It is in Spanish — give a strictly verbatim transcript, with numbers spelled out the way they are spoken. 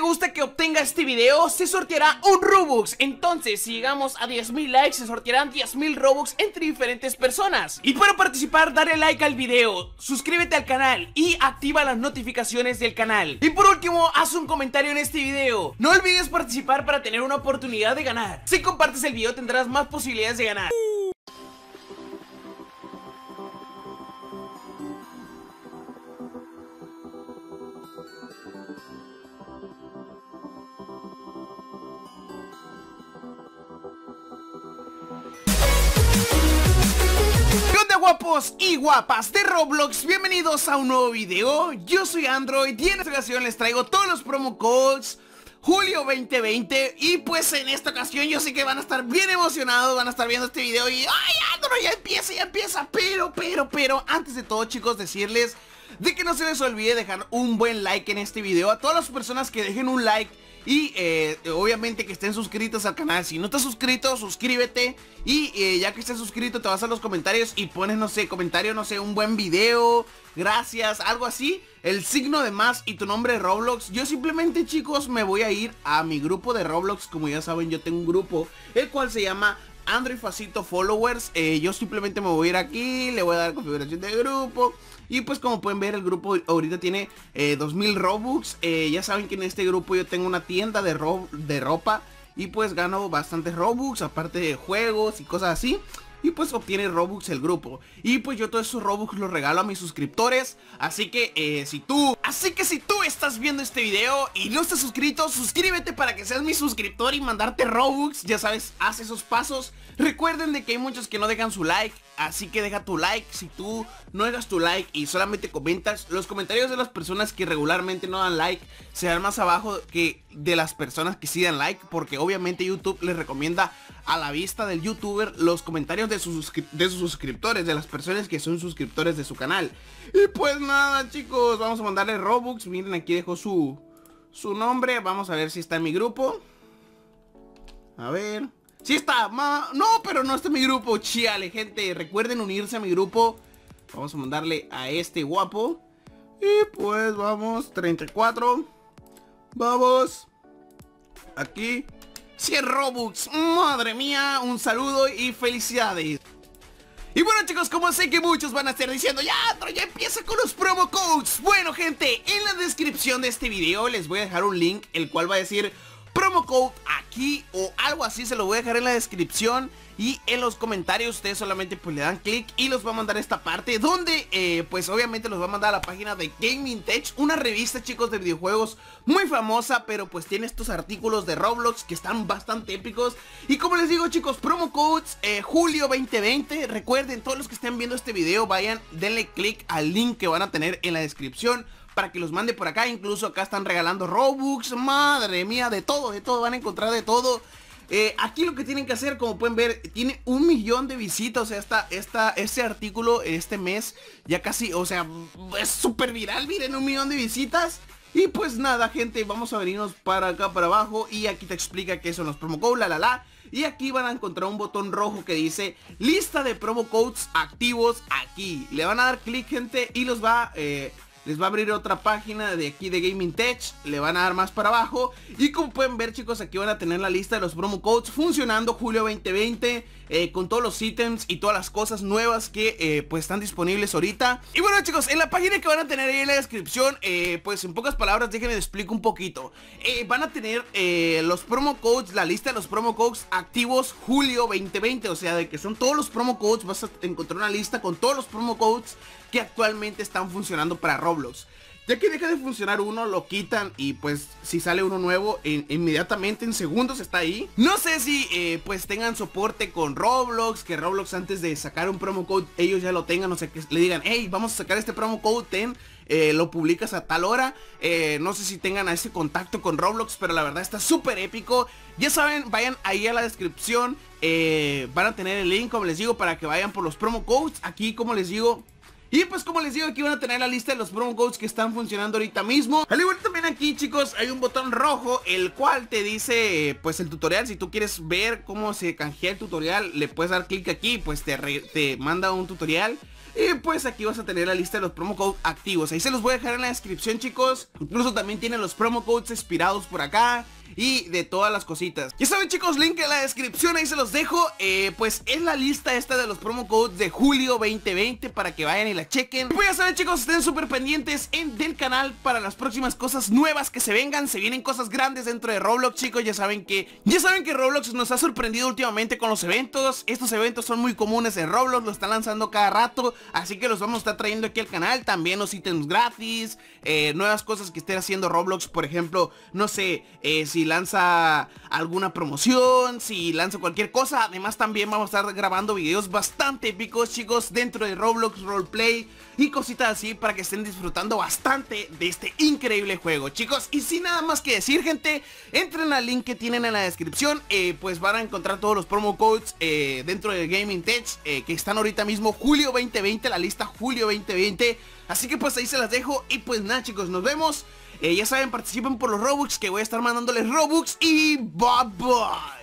gusta que obtenga este video, se sorteará un Robux. Entonces, si llegamos a diez mil likes, se sortearán diez mil Robux entre diferentes personas. Y para participar, dale like al video, suscríbete al canal y activa las notificaciones del canal. Y por último, haz un comentario en este video. No olvides participar para tener una oportunidad de ganar. Si compartes el video, tendrás más posibilidades de ganar. Guapos y guapas de Roblox, bienvenidos a un nuevo video. Yo soy Android y en esta ocasión les traigo todos los promo codes Julio veinte veinte. Y pues en esta ocasión yo sé que van a estar bien emocionados, van a estar viendo este video y ¡ay, Android, ya empieza, ya empieza! Pero, pero, pero, antes de todo, chicos, decirles de que no se les olvide dejar un buen like en este video. A todas las personas que dejen un like y eh, obviamente que estén suscritos al canal. Si no estás suscrito, suscríbete. Y eh, ya que estés suscrito, te vas a los comentarios y pones, no sé, comentario, no sé, un buen video, gracias, algo así, el signo de más y tu nombre de Roblox. Yo simplemente, chicos, me voy a ir a mi grupo de Roblox. Como ya saben, yo tengo un grupo, el cual se llama Android Facito Followers. eh, Yo simplemente me voy a ir aquí, le voy a dar configuración de grupo. Y pues como pueden ver, el grupo ahorita tiene eh, dos mil Robux. eh, Ya saben que en este grupo yo tengo una tienda de, ro de ropa. Y pues gano bastantes Robux, aparte de juegos y cosas así. Y pues obtiene Robux el grupo. Y pues yo todos esos Robux los regalo a mis suscriptores. Así que eh, si tú Así que si tú estás viendo este video y no estás suscrito, suscríbete para que seas mi suscriptor y mandarte Robux. Ya sabes, haz esos pasos. Recuerden de que hay muchos que no dejan su like, así que deja tu like. Si tú no dejas tu like y solamente comentas, los comentarios de las personas que regularmente no dan like serán más abajo que de las personas que sí dan like, porque obviamente YouTube les recomienda a la vista del youtuber los comentarios de sus, de sus suscriptores, de las personas que son suscriptores de su canal. Y pues nada, chicos, vamos a mandarle Robux. Miren, aquí dejo su, su nombre. Vamos a ver si está en mi grupo. A ver. Sí está, ma no, pero no está en mi grupo. Chiale, gente, recuerden unirse a mi grupo. Vamos a mandarle a este guapo. Y pues vamos, treinta y cuatro. Vamos. Aquí cien Robux, madre mía, un saludo y felicidades. Y bueno, chicos, como sé que muchos van a estar diciendo ya, pero ya empieza con los promo codes. Bueno, gente, en la descripción de este video les voy a dejar un link, el cual va a decir promo code aquí o algo así. Se lo voy a dejar en la descripción. Y en los comentarios ustedes solamente pues le dan clic y los va a mandar a esta parte donde eh, pues obviamente los va a mandar a la página de Gaming Tech, una revista, chicos, de videojuegos muy famosa, pero pues tiene estos artículos de Roblox que están bastante épicos. Y como les digo, chicos, promo codes eh, Julio veinte veinte. Recuerden, todos los que estén viendo este video, vayan, denle clic al link que van a tener en la descripción para que los mande por acá. Incluso acá están regalando Robux, madre mía, de todo, de todo, van a encontrar de todo. Eh, aquí lo que tienen que hacer, como pueden ver, tiene un millón de visitas. O sea, esta, esta, este artículo este mes ya casi, o sea, es súper viral. Miren, un millón de visitas. Y pues nada, gente, vamos a venirnos para acá, para abajo. Y aquí te explica qué son los promo codes, la la la. Y aquí van a encontrar un botón rojo que dice lista de promo codes activos aquí. Le van a dar clic, gente, y los va... Eh, les va a abrir otra página de aquí de Gaming Tech. Le van a dar más para abajo. Y como pueden ver, chicos, aquí van a tener la lista de los promo codes funcionando Julio veinte veinte. Eh, con todos los ítems y todas las cosas nuevas que eh, pues están disponibles ahorita. Y bueno, chicos, en la página que van a tener ahí en la descripción, eh, pues en pocas palabras, déjenme les explico un poquito. eh, Van a tener eh, los promo codes, la lista de los promo codes activos Julio veinte veinte. O sea, de que son todos los promo codes. Vas a encontrar una lista con todos los promo codes que actualmente están funcionando para Roblox. Ya que deja de funcionar uno, lo quitan y pues si sale uno nuevo, en, inmediatamente en segundos está ahí. No sé si eh, pues tengan soporte con Roblox, que Roblox antes de sacar un promo code ellos ya lo tengan. O sea, que le digan, hey, vamos a sacar este promo code, ten, eh, lo publicas a tal hora. eh, No sé si tengan a ese contacto con Roblox, pero la verdad está súper épico. Ya saben, vayan ahí a la descripción, eh, van a tener el link, como les digo, para que vayan por los promo codes. Aquí, como les digo, y pues como les digo, aquí van a tener la lista de los promo codes que están funcionando ahorita mismo. Al igual también aquí, chicos, hay un botón rojo, el cual te dice pues el tutorial. Si tú quieres ver cómo se canjea el tutorial, le puedes dar clic aquí, pues te, re te manda un tutorial. Y pues aquí vas a tener la lista de los promo codes activos. Ahí se los voy a dejar en la descripción, chicos. Incluso también tienen los promo codes expirados por acá y de todas las cositas. Ya saben, chicos, link en la descripción, ahí se los dejo. eh, Pues es la lista esta de los promo codes de julio veinte veinte para que vayan y la chequen. Pues ya saben, chicos, estén súper pendientes en, del canal para las próximas cosas nuevas que se vengan. Se vienen cosas grandes dentro de Roblox, chicos. Ya saben que Ya saben que Roblox nos ha sorprendido últimamente con los eventos. Estos eventos son muy comunes en Roblox, lo están lanzando cada rato, así que los vamos a estar trayendo aquí al canal. También los ítems gratis, eh, nuevas cosas que estén haciendo Roblox. Por ejemplo, no sé, eh, si lanza alguna promoción, si lanza cualquier cosa. Además también vamos a estar grabando videos bastante épicos, chicos, dentro de Roblox Roleplay y cositas así, para que estén disfrutando bastante de este increíble juego, chicos. Y sin nada más que decir, gente, entren al link que tienen en la descripción. eh, Pues van a encontrar todos los promo codes eh, dentro de Gaming Tech, eh, que están ahorita mismo julio veinte veinte, la lista julio veinte veinte. Así que pues ahí se las dejo. Y pues nada, chicos, nos vemos. Eh, ya saben, participen por los Robux, que voy a estar mandándoles Robux. Y bye bye.